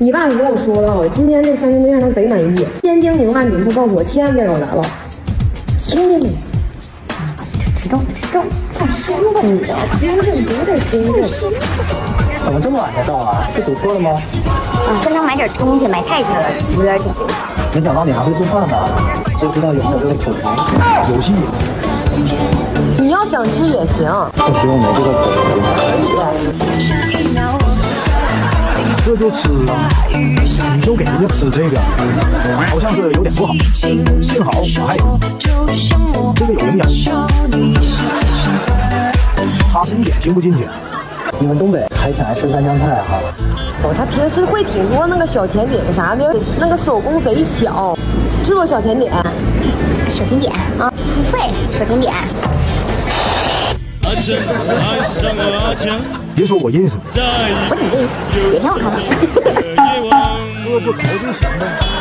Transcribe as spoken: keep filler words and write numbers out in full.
你爸跟我说了，今天这相亲对象他贼满意，千叮咛万嘱咐告诉我，千万别给我来了。听见没？体重体重太轻了，你知道？精神有点精神。 怎么这么晚才到啊？是堵车了吗？ 嗯，跟他买点东西，买菜去了，有点紧。 没想到你还会做饭呢，不知道有没有这个口才，有戏。 你要想吃也行， 可惜我没这个口才。这就吃了，你就给人家吃这个，好像是有点不好。幸好我还有这个有营养，他是一点听不进去。你们东北还挺爱吃三香菜哈。 哦，他平时会挺多那个小甜点啥的，那个手工贼巧。吃过小甜点？ 小甜点啊，会小甜点。 别说我认识你， 我怎么认识？也挺好看的。 饿不着就行呗。